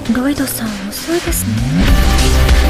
ロイドさん遅いですね。